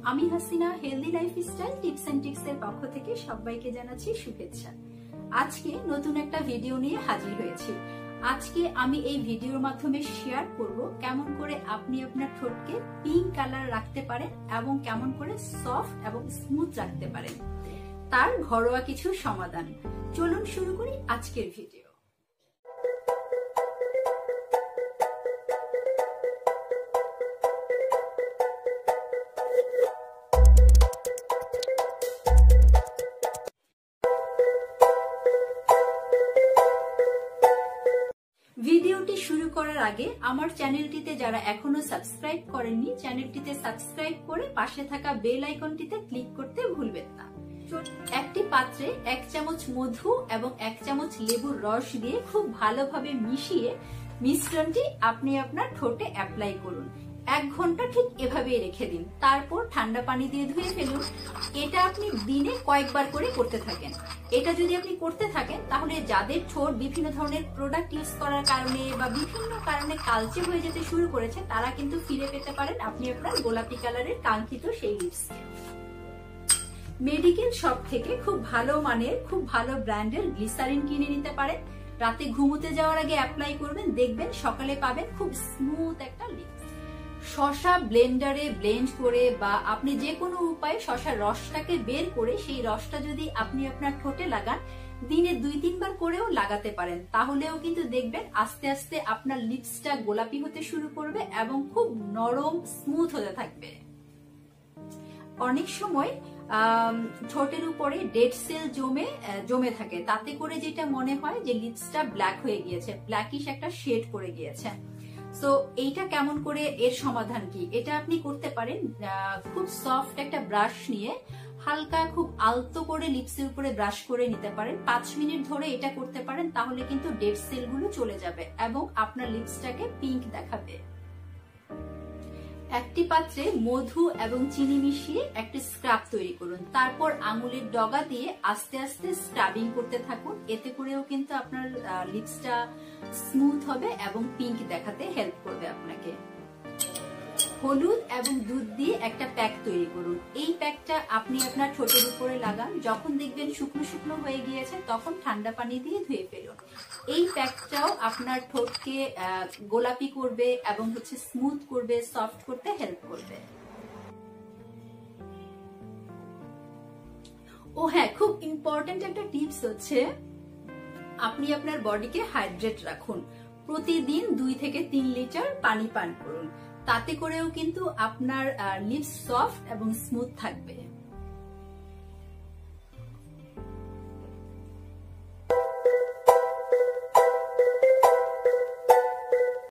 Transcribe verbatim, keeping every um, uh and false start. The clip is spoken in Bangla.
আমি Hasina healthy lifestyle tips and tricks এর পক্ষ থেকে সবাইকে জানাচ্ছি শুভেচ্ছা। আজকে নতুন একটা ভিডিও নিয়ে হাজির হয়েছি। আজকে আমি এই ভিডিওর মাধ্যমে শেয়ার করব কেমন করে আপনি আপনার ঠোঁটকে পিঙ্ক কালার রাখতে পারেন এবং কেমন করে সফট এবং স্মুথ রাখতে পারেন, তার ঘরোয়া কিছু সমাধান। চলুন শুরু করি আজকের ভিডিও। ভিডিওটি শুরু করার আগে আমার চ্যানেলটিতে যারা এখনো সাবস্ক্রাইব করেননি, চ্যানেলটিতে সাবস্ক্রাইব করে পাশে থাকা বেল আইকনটিতে ক্লিক করতে ভুলবেন না। একটি পাত্রে এক চামচ মধু এবং এক চামচ লেবুর রস দিয়ে খুব ভালোভাবে মিশিয়ে মিশ্রণটি আপনি আপনার ঠোঁটে অ্যাপ্লাই করুন। এক ঘন্টা ঠিক এভাবেই রেখে দিন, তারপর ঠান্ডা পানি দিয়ে ধুয়ে ফেলুন। এটা আপনি দিনে কয়েকবার করে করতে থাকেন। এটা যদি আপনি করতে থাকেন তাহলে যাদের ঠোঁট বিভিন্ন ধরনের প্রোডাক্ট ইউজ করার কারণে বা বিভিন্ন কারণে কালচে হয়ে যেতে শুরু করেছে, তারা কিন্তু ফিরে পেতে পারেন আপনি আপনার গোলাপি কালারের কাঙ্ক্ষিত সেই লিপসকে। মেডিকেল শপ থেকে খুব ভালো মানের খুব ভালো ব্র্যান্ডের গ্লিসারিন কিনে নিতে পারেন। রাতে ঘুমোতে যাওয়ার আগে অ্যাপ্লাই করবেন, দেখবেন সকালে পাবেন খুব স্মুথ একটা লিপস। শসা ব্লেন্ডারে ব্লেন্ড করে বা আপনি যে কোনো উপায়ে শসার রসটাকে বের করে সেই রসটা যদি আপনি আপনার ঠোঁটে লাগান, দিনে দুই তিনবার করেও লাগাতে পারেন, তাহলেও কিন্তু দেখবেন আস্তে আস্তে আপনার লিপসটা গোলাপি হতে শুরু করবে এবং খুব নরম স্মুথ হতে থাকবে। অনেক সময় ঠোঁটের উপরে ডেড সেল জমে জমে থাকে, তাতে করে যেটা মনে হয় যে লিপসটা ব্ল্যাক হয়ে গিয়েছে, ব্ল্যাকিশ একটা শেড পড়ে গিয়েছে। সো এইটা কেমন করে, এর সমাধান কি? এটা আপনি করতে পারেন খুব সফট একটা ব্রাশ নিয়ে হালকা খুব আলতো করে লিপসের উপরে ব্রাশ করে নিতে পারেন। পাঁচ মিনিট ধরে এটা করতে পারেন, তাহলে কিন্তু ডেড সেল গুলো চলে যাবে এবং আপনার লিপসটাকে পিঙ্ক দেখাবে। একটি পাত্রে মধু এবং চিনি মিশিয়ে একটি স্ক্রাব তৈরি করুন, তারপর আঙুলের ডগা দিয়ে আস্তে আস্তে স্ক্রাবিং করতে থাকুন। এতে করেও কিন্তু আপনার লিপসটা স্মুথ হবে এবং পিঙ্ক দেখাতে হেল্প করবে আপনাকে। হলুদ এবং দুধ দিয়ে একটা প্যাক তৈরি করুন। এই প্যাকটা আপনি আপনার ঠোঁটের উপরে লাগান, যখন দেখবেন শুকনো শুকনো হয়ে গিয়েছে তখন ঠান্ডা পানি দিয়ে ধুয়ে ফেলুন। এই প্যাকটাও আপনার ঠোঁটকে গোলাপি করবে এবং হচ্ছে স্মুথ করবে, সফট করতে হেল্প করবে। ও হ্যাঁ, খুব ইম্পর্টেন্ট একটা টিপস হচ্ছে আপনি আপনার বডিকে হাইড্রেট রাখুন। প্রতিদিন দুই থেকে তিন লিটার পানি পান করুন, তাতে করেও কিন্তু আপনার লিপস সফট এবং স্মুথ থাকবে।